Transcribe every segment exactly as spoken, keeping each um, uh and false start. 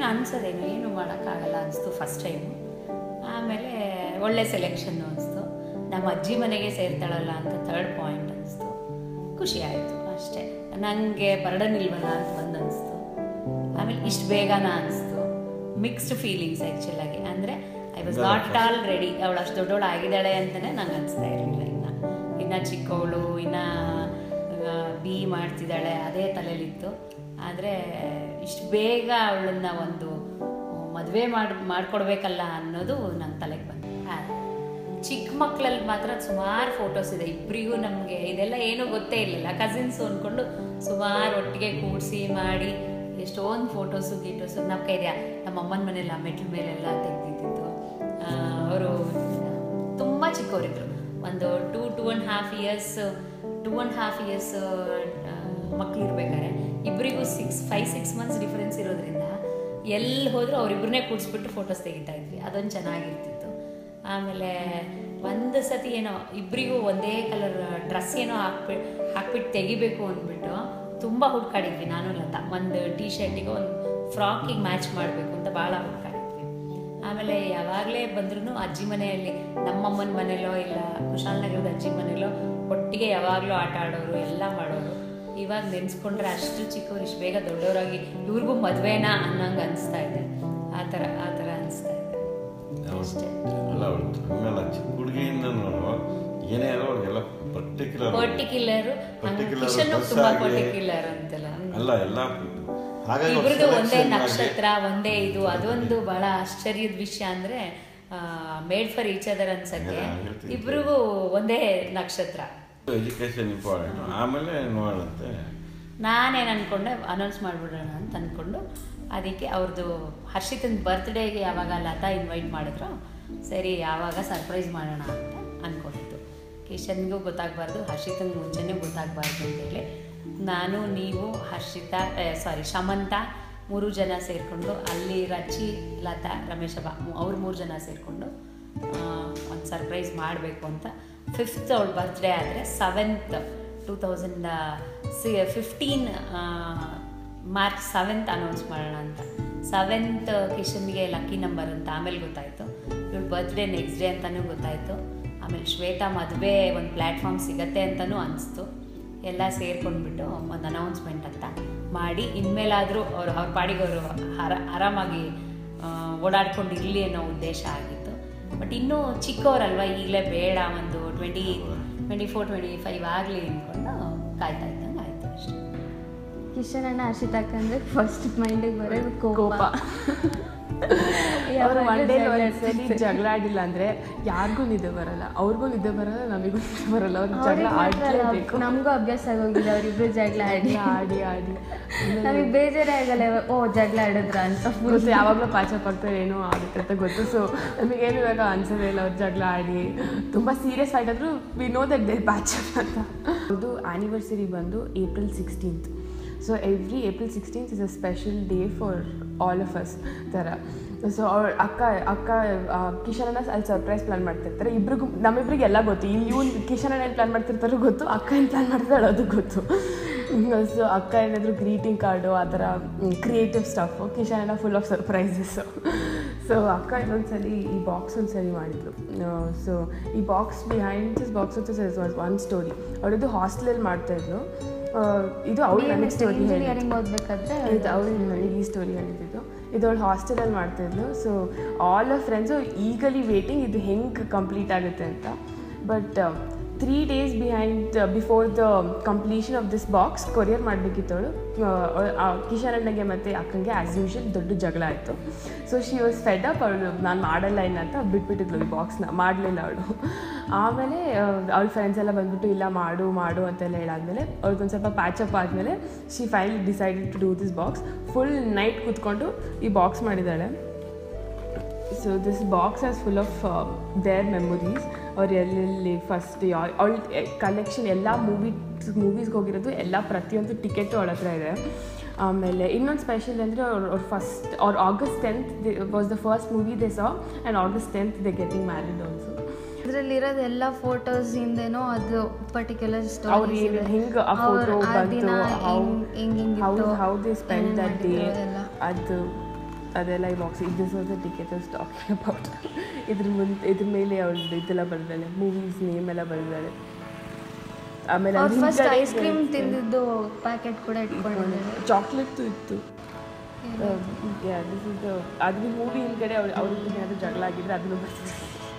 ಏನು ಅನ್ಸೋದೇನು ಏನು ಮಾಡೋಕ್ಕಾಗಲ್ಲ ಅನಿಸ್ತು ಫಸ್ಟ್ ಟೈಮು. ಆಮೇಲೆ ಒಳ್ಳೆ ಸೆಲೆಕ್ಷನ್ನು ಅನಿಸ್ತು. ನಮ್ಮ ಅಜ್ಜಿ ಮನೆಗೆ ಸೇರ್ತಾಳಲ್ಲ ಅಂತ ಥರ್ಡ್ ಪಾಯಿಂಟ್ ಅನಿಸ್ತು. ಖುಷಿ ಆಯಿತು ಅಷ್ಟೇ. ನನಗೆ ಬರ್ಡನ್ ಇಲ್ವಲ್ಲ ಅಂತ ಒಂದು ಅನಿಸ್ತು. ಆಮೇಲೆ ಇಷ್ಟು ಬೇಗನ ಅನಿಸ್ತು. ಮಿಕ್ಸ್ಡ್ ಫೀಲಿಂಗ್ಸ್ ಆ್ಯಕ್ಚುಲಾಗಿ. ಅಂದರೆ I was not all ready. ಅವಳು ಅಷ್ಟು ದೊಡ್ಡವಳು ಆಗಿದ್ದಾಳೆ ಅಂತಲೇ ನಂಗೆ ಅನಿಸ್ತಾ ಇರಲಿಲ್ಲ. ಇನ್ನು ಇನ್ನು ಚಿಕ್ಕವಳು, ಇನ್ನು ಬಿ ಮಾಡ್ತಿದ್ದಾಳೆ, ಅದೇ ತಲೆಯಲ್ಲಿತ್ತು. ಆದರೆ ಇಷ್ಟು ಬೇಗ ಅವಳನ್ನ ಒಂದು ಮದುವೆ ಮಾಡಿ ಮಾಡ್ಕೊಡ್ಬೇಕಲ್ಲ ಅನ್ನೋದು ನನ್ನ ತಲೆಗೆ ಬಂತು. ಚಿಕ್ಕ ಮಕ್ಕಳಲ್ಲಿ ಮಾತ್ರ ಸುಮಾರು ಫೋಟೋಸ್ ಇದೆ. ಇಬ್ಬರಿಗೂ ನಮಗೆ ಇದೆಲ್ಲ ಏನೂ ಗೊತ್ತೇ ಇರಲಿಲ್ಲ. ಕಸಿನ್ಸು ಅಂದ್ಕೊಂಡು ಸುಮಾರು ಒಟ್ಟಿಗೆ ಕೂಡಿಸಿ ಮಾಡಿ ಎಷ್ಟೊಂದು ಫೋಟೋಸು ಗೀಟೋಸು ನಮ್ಮ ಕೈದೆ. ನಮ್ಮ ಅಮ್ಮನ ಮನೆಯಲ್ಲ ಮೆಟ್ಲ ಮೇಲೆಲ್ಲ ತೆಗೆದಿದ್ದು. ಅವರು ತುಂಬ ಚಿಕ್ಕವರಿದ್ರು. ಒಂದು two two and half years two and half years ಮಕ್ಳು ಇರ್ಬೇಕಾದ್ರೆ ಇಬ್ಬರಿಗೂ six five six months difference ಇರೋದ್ರಿಂದ ಎಲ್ಲಿ ಹೋದರೂ ಅವರಿಬ್ಬರನ್ನೇ ಕೂಡಿಸ್ಬಿಟ್ಟು ಫೋಟೋಸ್ ತೆಗಿತಾ ಇದ್ವಿ. ಅದೊಂದು ಚೆನ್ನಾಗಿರ್ತಿತ್ತು. ಆಮೇಲೆ ಒಂದು ಸತಿ ಏನೋ ಇಬ್ಬರಿಗೂ ಒಂದೇ ಕಲರ್ ಡ್ರೆಸ್ ಏನೋ ಹಾಕ್ಬಿಟ್ಟು ಹಾಕ್ಬಿಟ್ಟು ತೆಗಿಬೇಕು ಅಂದ್ಬಿಟ್ಟು ತುಂಬ ಹುಡ್ಕಾಡಿದ್ವಿ ನಾನು ಲತಾ. ಒಂದು ಟೀ ಶರ್ಟಿಗೆ ಒಂದು ಫ್ರಾಕಿಗೆ ಮ್ಯಾಚ್ ಮಾಡಬೇಕು ಅಂತ ಭಾಳ ಹುಡ್ಕಾಡಿದ್ವಿ. ಆಮೇಲೆ ಯಾವಾಗಲೇ ಬಂದ್ರೂ ಅಜ್ಜಿ ಮನೆಯಲ್ಲಿ ನಮ್ಮಮ್ಮನ ಮನೇಲೋ ಇಲ್ಲ ಕುಶಾಲನಗರದ ಅಜ್ಜಿ ಮನೇಲೋ ಒಟ್ಟಿಗೆ ಯಾವಾಗಲೂ ಆಟ ಆಡೋರು, ಎಲ್ಲ ಮಾಡೋರು. ಇವಾಗ ನೆನೆಸ್ಕೊಂಡ್ರೆ ಅಷ್ಟು ಚಿಕ್ಕವ್ರು ಇಷ್ಟು ಬೇಗ ದೊಡ್ಡವರಾಗಿ ಇವ್ರಿಗೂ ಮದುವೆನಾ ಅನ್ನಂಗೆ ಅನಿಸ್ತಾ ಇದೆ. ಆ ಥರ ಆ ಥರ ಅನಿಸ್ತಾ ಇದೆ ಅಷ್ಟೇ. ಚಿಕ್ಕ ಹುಡುಗಿಯಿಂದ ಏನೇ ಅವ್ರಿಗೆಲ್ಲ ಪರ್ಟಿಕ್ಯುಲರ್ ಪರ್ಟಿಕ್ಯುಲರು ಕಿಶನ್ ತುಂಬ ಪರ್ಟಿಕ್ಯುಲರ್ ಅಂತೆಲ್ಲ ಅಲ್ಲ. ಎಲ್ಲ ಇಬ್ರದ್ದು ಒಂದೇ ನಕ್ಷತ್ರ, ಒಂದೇ ಇದು. ಅದೊಂದು ಬಹಳ ಆಶ್ಚರ್ಯದ ವಿಷಯ. ಅಂದರೆ ಮೇಡ್ ಫಾರ್ ಈಚ್ ಅದರ್ ಅನ್ಸಕ್ಕೆ ಇಬ್ರಿಗೂ ಒಂದೇ ನಕ್ಷತ್ರ. Education important. ಆಮೇಲೆ ನೋಡಂತೆ ನಾನೇನು ಅಂದ್ಕೊಂಡೆ ಅನೌನ್ಸ್ ಮಾಡಿಬಿಡೋಣ ಅಂತ ಅಂದ್ಕೊಂಡು ಅದಕ್ಕೆ ಅವ್ರದ್ದು ಹರ್ಷಿತನ ಬರ್ತ್ಡೇಗೆ ಯಾವಾಗ ಲತಾ ಇನ್ವೈಟ್ ಮಾಡಿದ್ರು, ಸರಿ ಯಾವಾಗ ಸರ್ಪ್ರೈಸ್ ಮಾಡೋಣ ಅಂತ ಅಂದ್ಕೊಂಡಿದ್ದು. ಕಿಶನ್ಗೂ ಗೊತ್ತಾಗಬಾರ್ದು, ಹರ್ಷಿತನಿಗೆ ಮುಂಚೆನೇ ಗೊತ್ತಾಗಬಾರ್ದು ಅಂತೇಳಿ ನಾನು, ನೀವು, ಹರ್ಷಿತಾ, ಸಾರಿ ಶಮಂತ ಮೂರು ಜನ ಸೇರಿಕೊಂಡು ಅಲ್ಲಿ ರಚಿ, ಲತಾ, ರಮೇಶ ಬಾ ಅವ್ರು ಮೂರು ಜನ ಸೇರಿಕೊಂಡು ಒಂದು ಸರ್ಪ್ರೈಸ್ ಮಾಡಬೇಕು ಅಂತ. ಫಿಫ್ತ್ ಅವಳ ಬರ್ತ್ಡೇ ಆದರೆ ಸೆವೆಂತ್ ಟೂ ತೌಸಂಡ್ ಸಿ ಫಿಫ್ಟೀನ್ ಮಾರ್ಚ್ ಸೆವೆಂತ್ ಅನೌನ್ಸ್ ಮಾಡೋಣ ಅಂತ. ಸೆವೆಂತ್ ಕಿಶನ್ಗೆ ಲಕ್ಕಿ ನಂಬರ್ ಅಂತ ಆಮೇಲೆ ಗೊತ್ತಾಯಿತು. ಇವಳು ಬರ್ತ್ಡೇ ನೆಕ್ಸ್ಟ್ ಡೇ ಅಂತಲೂ ಗೊತ್ತಾಯಿತು. ಆಮೇಲೆ ಶ್ವೇತಾ ಮದುವೆ ಒಂದು ಪ್ಲ್ಯಾಟ್ಫಾರ್ಮ್ ಸಿಗತ್ತೆ ಅಂತಲೂ ಅನಿಸ್ತು. ಎಲ್ಲ ಸೇರ್ಕೊಂಡ್ಬಿಟ್ಟು ಒಂದು ಅನೌನ್ಸ್ಮೆಂಟ್ ಅಂತ ಮಾಡಿ ಇನ್ಮೇಲಾದರೂ ಅವರು ಅವ್ರ ಪಾಡಿಗೆ ಅವರು ಆರ ಆರಾಮಾಗಿ ಓಡಾಡ್ಕೊಂಡು ಇರಲಿ ಅನ್ನೋ ಉದ್ದೇಶ ಆಗಿತ್ತು. ಬಟ್ ಇನ್ನೂ ಚಿಕ್ಕವರಲ್ವ, ಈಗಲೇ ಬೇಡ, ಒಂದು twenty twenty four twenty five ಆಗಲಿ ಅಂದ್ಕೊಂಡು ಕಾಯ್ತಾ ಇದ್ದಂಗೆ ಆಯಿತು ಅಷ್ಟೇ. ಕಿಶನ್ ಅಣ್ಣ ಹರ್ಷಿತಾಕ ಅಂದರೆ ಫಸ್ಟ್ ಮೈಂಡಿಗೆ ಬರೋದು ಕೋಪ. ಅವರು ಒಂದೇ ಸರಿ ಜಗಳ ಆಡಿಲ್ಲ ಅಂದರೆ ಯಾರಿಗೂ ನಿದ್ದೆ ಬರಲ್ಲ, ಅವ್ರಿಗೂ ನಿದ್ದೆ ಬರಲ್ಲ, ನಮಗೂ ನಿದ್ದೆ ಬರಲ್ಲ. ಅವ್ರಿಗೆ ಜಗಳ ಆಡಲೇಬೇಕು. ನಮಗೂ ಅಭ್ಯಾಸ ಆಗೋಗಿದೆ ಅವರಿಬ್ರು ಜಗಳ ಆಡಿ ಆಡಿ ಆಡಿ ನಮಗೆ ಬೇಜಾರೇ ಆಗಲ್ಲ. ಓ ಜಗಳ ಆಡಿದ್ರ ಅಂತ ಗೊತ್ತು, ಯಾವಾಗಲೂ ಪಾಚಪ್ ಆಗ್ತಾರೆ ಏನೋ ಆಗುತ್ತೆ ಅಂತ ಗೊತ್ತು. ಸೊ ನಮಗೇನು ಇವಾಗ ಅನ್ಸೋದೇ ಇಲ್ಲ ಅವ್ರು ಜಗಳ ಆಡಿ ತುಂಬ ಸೀರಿಯಸ್ ಆಗಾದರೂ we know that they patch up ಅಂತ. ಅದು ಆ್ಯನಿವರ್ಸರಿ ಬಂದು April sixteenth. So every April sixteenth is a special day for all of us ಥರ. ಸೊ ಅವ್ರ ಅಕ್ಕ ಅಕ್ಕ ಕಿಶನನ್ನ ಅಲ್ಲಿ ಸರ್ಪ್ರೈಸ್ ಪ್ಲಾನ್ ಮಾಡ್ತಿರ್ತಾರೆ. ಇಬ್ರಿಗೂ ನಮ್ಮಿಬ್ರಿಗೆ ಎಲ್ಲ ಗೊತ್ತು. ಇಲ್ಲಿ ಇವ್ನು ಕಿಶನನ್ನ ಏನು ಪ್ಲಾನ್ ಮಾಡ್ತಿರ್ತಾರೋ ಗೊತ್ತು, ಅಕ್ಕ ಏನು ಪ್ಲಾನ್ ಮಾಡ್ತಾಳೆ ಅದು ಗೊತ್ತು. ಸೊ ಅಕ್ಕ ಏನಾದರೂ ಗ್ರೀಟಿಂಗ್ ಕಾರ್ಡು ಆ ಥರ ಕ್ರಿಯೇಟಿವ್ ಸ್ಟಫು, ಕಿಶನನ್ನ ಫುಲ್ ಆಫ್ ಸರ್ಪ್ರೈಸಸ್ಸು. ಸೊ ಅಕ್ಕ ಇನ್ನೊಂದ್ಸಲಿ ಈ ಬಾಕ್ಸ್ ಒಂದ್ಸಲಿ ಮಾಡಿದ್ರು. ಸೊ ಈ box behind this box was one story. ಅವರದ್ದು ಹಾಸ್ಟೆಲಲ್ಲಿ ಮಾಡ್ತಾಯಿದ್ರು. ಇದು ಅವ್ರು ನನಗೆ ಸ್ಟೋರಿ ಇಂಜಿನಿಯರಿಂಗ್ ಓದಬೇಕಾದ್ರೆ ಇದು ಅವ್ರು ನನಗೆ ಈ ಸ್ಟೋರಿ ಹೇಳಿದ್ದು. ಇದು ಅವಳು ಹಾಸ್ಟೆಲಲ್ಲಿ ಮಾಡ್ತಾಯಿದ್ಲು. ಸೊ ಆಲ್ ಆಫ್ ಫ್ರೆಂಡ್ಸು ಈಗಲಿ ವೇಟಿಂಗ್ ಇದು ಹೆಂಗೆ ಕಂಪ್ಲೀಟ್ ಆಗುತ್ತೆ ಅಂತ. But three days behind before the completion of this box courier ಮಾಡಬೇಕಿತ್ತು ಅವಳು. ಕಿಶನ್ ಅಣ್ಣಗೆ ಮತ್ತು ಅಕ್ಕಂಗೆ ಆ್ಯಸ್ ಯೂಶುವಲ್ ದೊಡ್ಡ ಜಗಳ ಆಯಿತು. So she was fed up. ಅವಳು ನಾನು ಮಾಡಲ್ಲ ಏನಂತ ಬಿಟ್ಬಿಟ್ಟಿದ್ಲು ಈ ಬಾಕ್ಸ್ನ, ಮಾಡಲಿಲ್ಲ ಅವಳು. ಆಮೇಲೆ ಅವ್ಳ ಫ್ರೆಂಡ್ಸ್ ಎಲ್ಲ ಬಂದ್ಬಿಟ್ಟು ಇಲ್ಲ ಮಾಡು ಮಾಡು ಅಂತೆಲ್ಲ ಹೇಳಾದ್ಮೇಲೆ ಅವ್ರಿಗೊಂದು ಸ್ವಲ್ಪ ಪ್ಯಾಚಪ್ ಆದಮೇಲೆ she finally decided to do this box. Full night ಕೂತ್ಕೊಂಡು ಈ ಬಾಕ್ಸ್ ಮಾಡಿದ್ದಾಳೆ. So this box as full of their memories. ಅವ್ರು ಎಲ್ಲೆಲ್ಲಿ ಫಸ್ಟ್ ಅವಳ ಕಲೆಕ್ಷನ್ ಎಲ್ಲ ಮೂವಿ ಮೂವೀಸ್ಗೆ ಹೋಗಿರೋದು ಎಲ್ಲ ಪ್ರತಿಯೊಂದು ಟಿಕೆಟು ಅವಳ ಹತ್ರ ಇದೆ. ಆಮೇಲೆ ಇನ್ನೊಂದು ಸ್ಪೆಷಲ್ ಅಂದರೆ ಅವ್ರು ಅವ್ರು ಫಸ್ಟ್ ಅವ್ರು August tenth was the first movie they saw and August tenth they getting married also. ಇದರಲ್ಲಿರೋದು ಎಲ್ಲ ಫೋಟೋಸ್ ಇಂದೇನೋ ಅದು ಪರ್ಟಿಕ್ಯುಲರ್ ಸ್ಟೋರಿ. ಅವ್ರು ಹಿಂಗೆ ಆ ಫೋಟೋ ಬಂತು, how how they spend that day, ಅದು ಅದೆಲ್ಲ ಈ ಬಾಕ್ಸ್ ಇದು this was the ticket was talking about. ಇದ್ರ ಮುಂದೆ ಇದ್ರ ಮೇಲೆ ಅವಳು ಇದೆಲ್ಲ ಬರ್ದಾಳೆ, ಮೂವೀಸ್ ನೇಮ್ ಎಲ್ಲ ಬರ್ದಾಳೆ. ಆಮೇಲೆ ಫಸ್ಟ್ ಐಸ್ ಕ್ರೀಮ್ ತಿಂದಿದ್ದು ಪ್ಯಾಕೆಟ್ ಕೂಡ ಇಟ್ಕೊಂಡಿದ್ದಾರೆ, ಚಾಕ್ಲೇಟ್ದು ಇತ್ತು. ದಿಸ್ ಇಸ್ ಅದ್ರ ಮೂವಿ ಹಿಂದ್ಗಡೆ ಅವ್ರು ಅವ್ರಿಗೆ ಏನಾದರೂ ಜಗಳ ಆಗಿದ್ರೆ ಅದನ್ನು ಬರ್ತಿದೆ.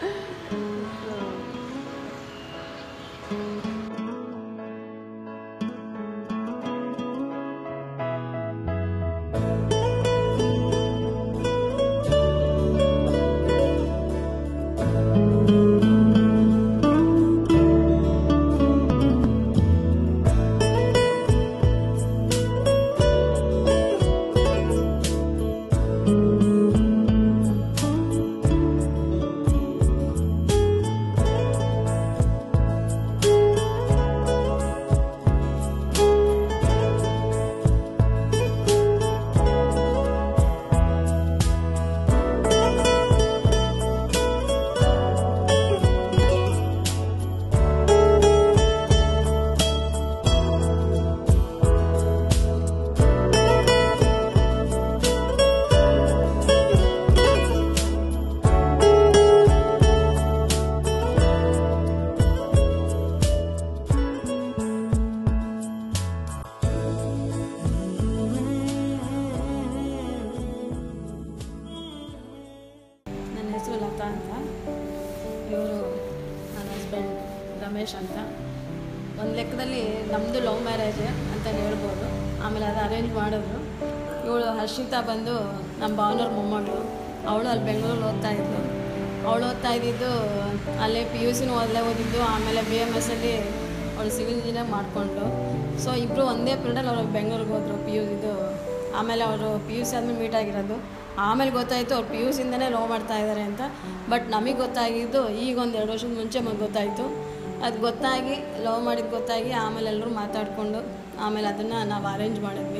ರಮೇಶ್ ಅಂತ. ಒಂದು ಲೆಕ್ಕದಲ್ಲಿ ನಮ್ಮದು ಲವ್ ಮ್ಯಾರೇಜ್ ಅಂತ ಹೇಳ್ಬೋದು. ಆಮೇಲೆ ಅದು ಅರೇಂಜ್ ಮಾಡಿದ್ರು. ಇವಳು ಹರ್ಷಿತಾ ಬಂದು ನಮ್ಮ ಭಾವನವ್ರ ಮೊಮ್ಮಗಳು. ಅವಳು ಅಲ್ಲಿ ಬೆಂಗಳೂರಲ್ಲಿ ಓದ್ತಾಯಿದ್ಲು. ಅವಳು ಓದ್ತಾ ಇದ್ದಿದ್ದು ಅಲ್ಲೇ ಪಿ ಯು ಸಿನೂ ಅಲ್ಲೇ ಓದಿದ್ದು. ಆಮೇಲೆ ಬಿ ಎಮ್ ಎಸ್ಸಲ್ಲಿ ಅವಳು ಸಿವಿಲ್ ಇಂಜಿನಿಯರ್ ಮಾಡಿಕೊಂಡು, ಸೊ ಇಬ್ಬರು ಒಂದೇ ಪೀರಿಯಡಲ್ಲಿ ಅವ್ರು ಬೆಂಗಳೂರಿಗೆ ಹೋದರು ಪಿ ಯು ಇದು. ಆಮೇಲೆ ಅವರು ಪಿ ಯು ಸಿ ಆದಮೇಲೆ ಮೀಟ್ ಆಗಿರೋದು. ಆಮೇಲೆ ಗೊತ್ತಾಯಿತು ಅವ್ರು ಪಿ ಯು ಸಿಯಿಂದನೇ ಲವ್ ಮಾಡ್ತಾ ಇದ್ದಾರೆ ಅಂತ. ಬಟ್ ನಮಗೆ ಗೊತ್ತಾಗಿದ್ದು ಈಗ ಒಂದು ಎರಡು ವರ್ಷದ ಮುಂಚೆ ನಮಗೆ ಗೊತ್ತಾಯಿತು. ಅದು ಗೊತ್ತಾಗಿ ಲವ್ ಮಾಡಿದ್ದು ಗೊತ್ತಾಗಿ ಆಮೇಲೆ ಎಲ್ಲರೂ ಮಾತಾಡಿಕೊಂಡು ಆಮೇಲೆ ಅದನ್ನು ನಾವು ಅರೇಂಜ್ ಮಾಡಿದ್ವಿ.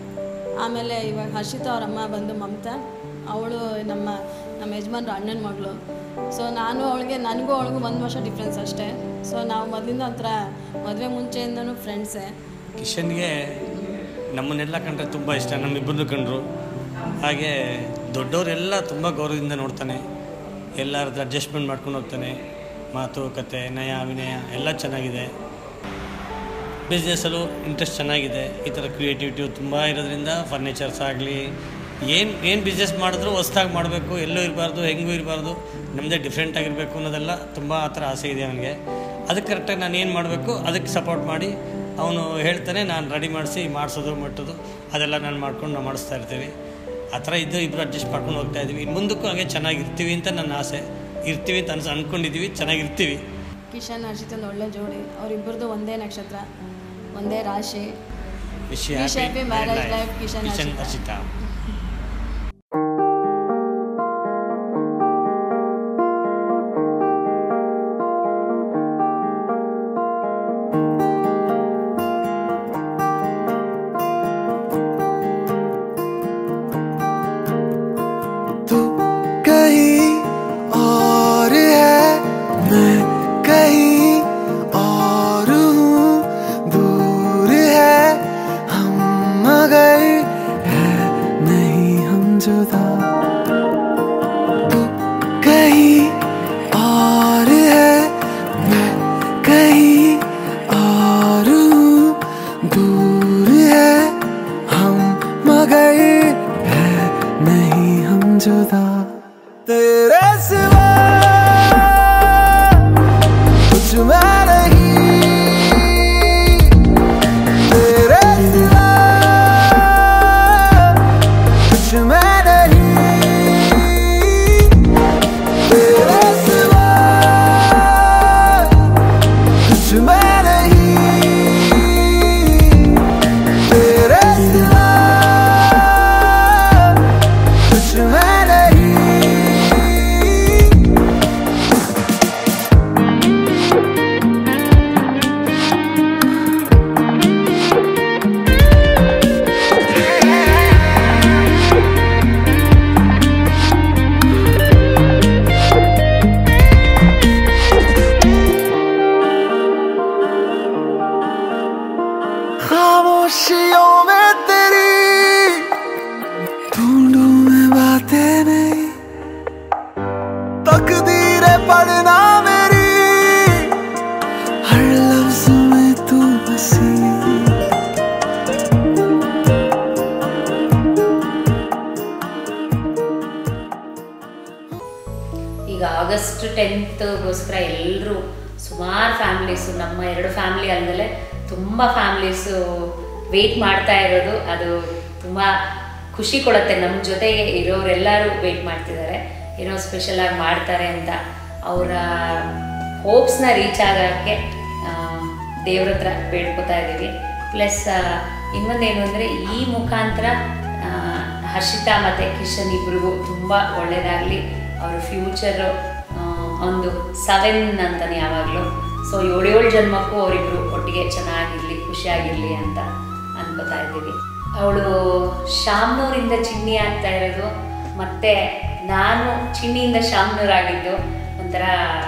ಆಮೇಲೆ ಇವಾಗ ಹರ್ಷಿತಾ ಅವ್ರ ಅಮ್ಮ ಬಂದು ಮಮತಾ, ಅವಳು ನಮ್ಮ ನಮ್ಮ ಯಜಮಾನ್ರ ಅಣ್ಣನ ಮಗಳು. ಸೊ ನಾನು ಅವಳಿಗೆ ನನಗೂ ಅವಳಿಗೂ ಒಂದು ವರ್ಷ ಡಿಫ್ರೆನ್ಸ್ ಅಷ್ಟೇ. ಸೊ ನಾವು ಮೊದಲಿಂದ ಒಂಥರ ಮದುವೆ ಮುಂಚೆಯಿಂದನೂ ಫ್ರೆಂಡ್ಸೇ. ಕಿಶನ್ಗೆ ನಮ್ಮನ್ನೆಲ್ಲ ಕಂಡ್ರೆ ತುಂಬ ಇಷ್ಟ, ನಮ್ಮಿಬ್ಬರನ್ನು ಕಂಡ್ರು. ಹಾಗೆ ದೊಡ್ಡವರೆಲ್ಲ ತುಂಬ ಗೌರವದಿಂದ ನೋಡ್ತಾನೆ, ಎಲ್ಲರದ್ದು ಅಡ್ಜಸ್ಟ್ಮೆಂಟ್ ಮಾಡ್ಕೊಂಡು ಹೋಗ್ತಾನೆ. ಮಾತು ಕತೆ ನಯ ವಿನಯ ಎಲ್ಲ ಚೆನ್ನಾಗಿದೆ. ಬಿಸ್ನೆಸ್ಸಲ್ಲೂ ಇಂಟ್ರೆಸ್ಟ್ ಚೆನ್ನಾಗಿದೆ. ಈ ಥರ ಕ್ರಿಯೇಟಿವಿಟಿ ತುಂಬ ಇರೋದ್ರಿಂದ ಫರ್ನಿಚರ್ಸ್ ಆಗಲಿ ಏನು ಏನು ಬಿಸ್ನೆಸ್ ಮಾಡಿದ್ರೂ ಹೊಸ್ದಾಗಿ ಮಾಡಬೇಕು, ಎಲ್ಲೂ ಇರಬಾರ್ದು, ಹೆಂಗೂ ಇರಬಾರ್ದು, ನಮ್ಮದೇ ಡಿಫ್ರೆಂಟಾಗಿರಬೇಕು ಅನ್ನೋದೆಲ್ಲ ತುಂಬ ಆ ಥರ ಆಸೆ ಇದೆ ಅವನಿಗೆ. ಅದಕ್ಕೆ ಕರೆಕ್ಟಾಗಿ ನಾನು ಏನು ಮಾಡಬೇಕು ಅದಕ್ಕೆ ಸಪೋರ್ಟ್ ಮಾಡಿ ಅವನು ಹೇಳ್ತಾನೆ, ನಾನು ರೆಡಿ ಮಾಡಿಸಿ ಮಾಡಿಸೋದು ಮಟ್ಟೋದು ಅದೆಲ್ಲ ನಾನು ಮಾಡ್ಕೊಂಡು ನಾವು ಮಾಡಿಸ್ತಾ ಇರ್ತೀವಿ. ಆ ಥರ ಇದ್ದು ಇಬ್ಬರು ಅಡ್ಜಸ್ಟ್ ಮಾಡ್ಕೊಂಡು ಹೋಗ್ತಾ ಇದ್ದೀವಿ. ಇನ್ನು ಮುಂದಕ್ಕೂ ಹಾಗೆ ಚೆನ್ನಾಗಿರ್ತೀವಿ ಅಂತ ನನ್ನ ಆಸೆ. ಇರ್ತೀವಿ ಅಂತ ಅನ್ಸ್ ಅಂದ್ಕೊಂಡಿದ್ದೀವಿ, ಚೆನ್ನಾಗಿರ್ತೀವಿ. ಕಿಶನ್ ಹರ್ಷಿತಂದು ಒಳ್ಳೆ ಜೋಡಿ. ಅವರಿಬ್ಬರದು ಒಂದೇ ನಕ್ಷತ್ರ, ಒಂದೇ ರಾಶಿ. Wish happy marriage life Kishan Kishan Harshita. August ಟೆಂತ್ಗೋಸ್ಕರ ಎಲ್ಲರೂ ಸುಮಾರು ಫ್ಯಾಮ್ಲೀಸು, ನಮ್ಮ ಎರಡು ಫ್ಯಾಮ್ಲಿ ಅಲ್ಲದೆ ತುಂಬ ಫ್ಯಾಮ್ಲೀಸು ವೆಯ್ಟ್ ಮಾಡ್ತಾ ಇರೋದು. ಅದು ತುಂಬ ಖುಷಿ ಕೊಡುತ್ತೆ. ನಮ್ಮ ಜೊತೆಗೆ ಇರೋರೆಲ್ಲರೂ ವೆಯ್ಟ್ ಮಾಡ್ತಿದ್ದಾರೆ, ಏನೋ ಸ್ಪೆಷಲಾಗಿ ಮಾಡ್ತಾರೆ ಅಂತ. ಅವರ ಹೋಪ್ಸ್ನ ರೀಚ್ ಆಗೋಕ್ಕೆ ದೇವ್ರ ಹತ್ರ ಬೇಡ್ಕೋತಾ ಇದ್ದೀವಿ. ಪ್ಲಸ್ ಇನ್ನೊಂದೇನು ಅಂದರೆ ಈ ಮುಖಾಂತರ ಹರ್ಷಿತಾ ಮತ್ತು ಕಿಶನ್ ಇಬ್ರಿಗೂ ತುಂಬ ಒಳ್ಳೆಯದಾಗಲಿ. ಅವ್ರ ಫ್ಯೂಚರು ಒಂದು ಸೆವೆನ್ ಅಂತಾನೆ ಯಾವಾಗಲೂ. ಸೊ ಏಳೇಳು ಜನ್ಮಕ್ಕೂ ಅವರಿಬ್ಬರು ಒಟ್ಟಿಗೆ ಚೆನ್ನಾಗಿರಲಿ, ಖುಷಿಯಾಗಿರಲಿ ಅಂತ ಅನ್ಕೋತಾ ಇದ್ದೀವಿ. ಅವಳು ಶಾಮ್ನೂರಿಂದ ಚಿನ್ನಿ ಆಗ್ತಾ ಇರೋದು, ಮತ್ತು ನಾನು ಚಿನ್ನಿಯಿಂದ ಶಾಮ್ನೂರಾಗಿದ್ದು ಒಂಥರ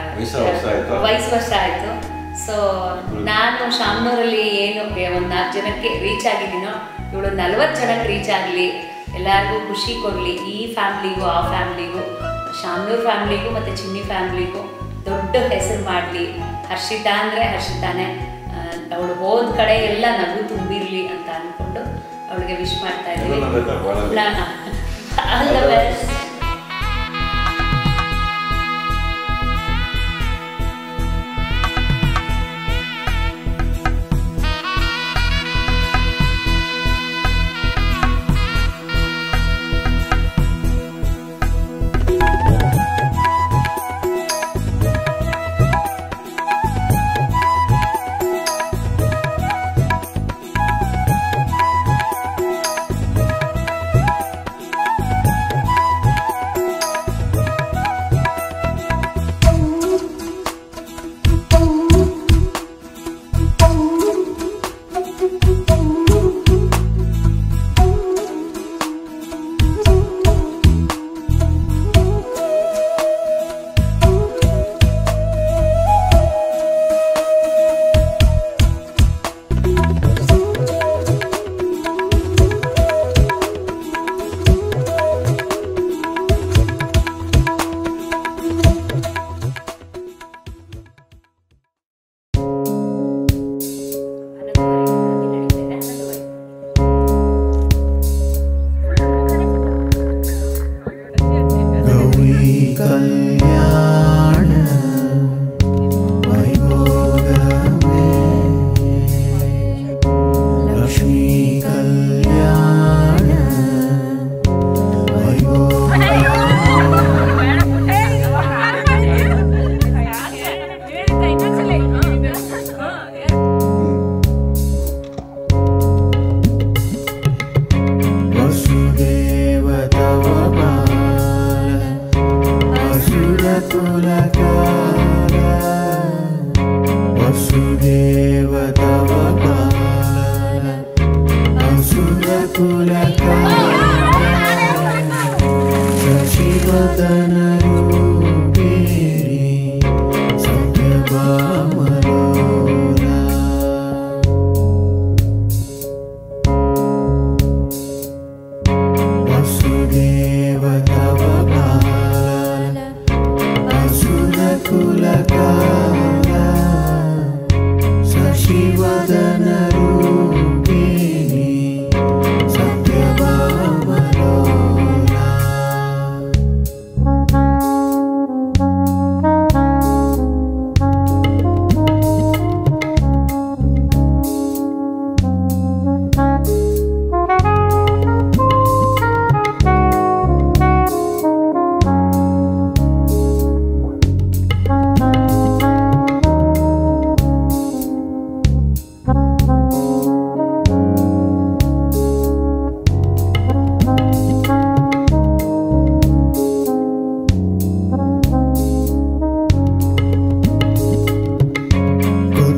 ವಯಸ್ಸು ವರ್ಷ ಆಯಿತು. ಸೊ ನಾನು ಶಾಮ್ನೂರಲ್ಲಿ ಏನು ಒಂದು ನಾಲ್ಕು ಜನಕ್ಕೆ ರೀಚ್ ಆಗಿದ್ದೀನೋ, ಇವಳು ನಲ್ವತ್ತು ಜನಕ್ಕೆ ರೀಚ್ ಆಗಲಿ, ಎಲ್ಲರಿಗೂ ಖುಷಿ ಕೊಡಲಿ. ಈ ಫ್ಯಾಮ್ಲಿಗೂ ಆ ಫ್ಯಾಮ್ಲಿಗೂ, ಶಾಮ್ನೂರ್ ಫ್ಯಾಮ್ಲಿಗೂ ಮತ್ತು ಚಿನ್ನಿ ಫ್ಯಾಮ್ಲಿಗೂ ದೊಡ್ಡ ಹೆಸರು ಮಾಡಲಿ. ಹರ್ಷಿತಾ ಅಂದರೆ ಹರ್ಷಿತಾನೇ, ಅವಳು ಹೋದ ಕಡೆ ಎಲ್ಲ ನಗು ತುಂಬಿರಲಿ ಅಂತ ಅಂದ್ಕೊಂಡು ಅವಳಿಗೆ ವಿಶ್ ಮಾಡ್ತಾ ಇದ್ದೀವಿ. All the best.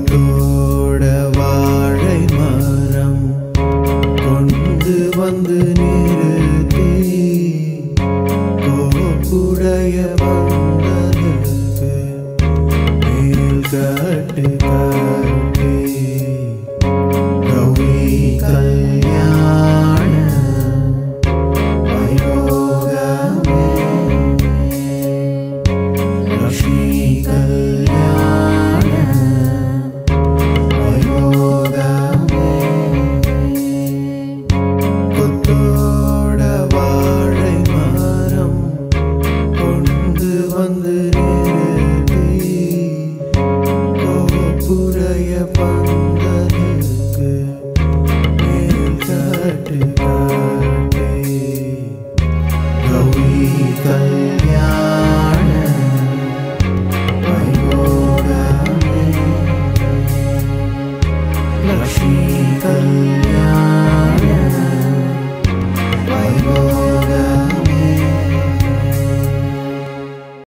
வந்து